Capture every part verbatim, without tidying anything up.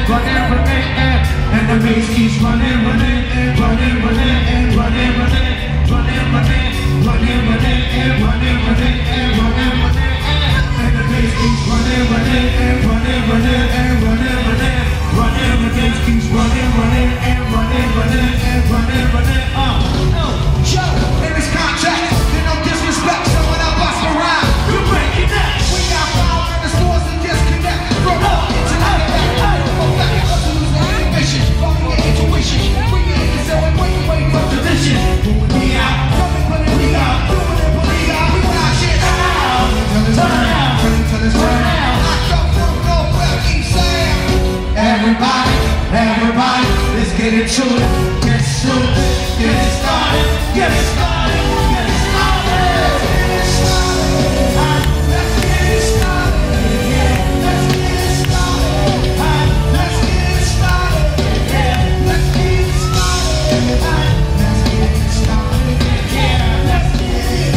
running, running, and, and the bass keeps running, running, and running, running, and running, running, running, running, running, running, and running, running, and running, running, and the bass keeps running, running, and running, running, and running, running, running, the bass keeps running, running, and running, running, and running, running, uh, oh, show in this contract, you know disrespect, so when I bust around, you break your neck. We got power in the stores and disconnect from all internet and back, go back and hustle, lose the inhibition, follow your intuition, bring your in yourself and wait, wait for tradition. We out, coming, running, we out, doing it, but we out, we out, shit out, turn out, turn till it's turn out. I come from nowhere, keep saying, everybody, everybody, let's get into it, get to it, get it started, get it started, get it started, let's get it started, let's get it started, let's get it started, let's get it started, let's get it started, let's get it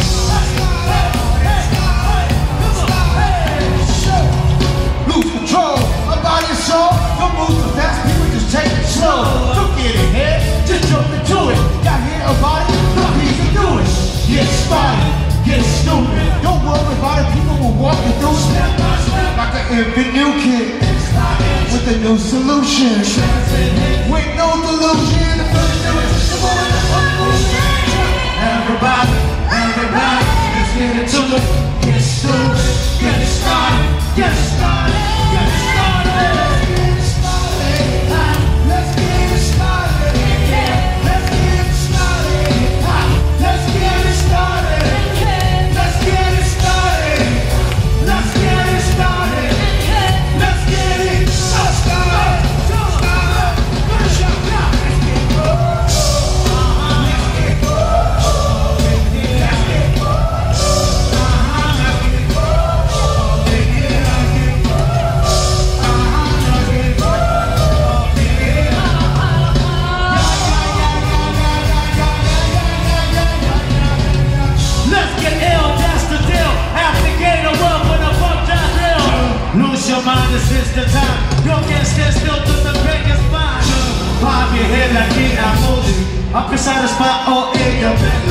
started, lose control about your soul, don't move too fast, people just take it slow, don't get ahead, just jump into it, got hear about it, come here to do it, get started, get stupid, don't worry about it, people will walk you through step by step, like an infant new kid, with a new solution, with no delusion, everybody, everybody, let's get into it, get stupid, get it started, get it started, get it started, let's get it started, let's get it started, let's get it started, let's get it started, let's get it started, let's get it started, this is the time, you can't stand still to the biggest spine. Pop your head like it, I hold you. Up inside the spot or in your bed.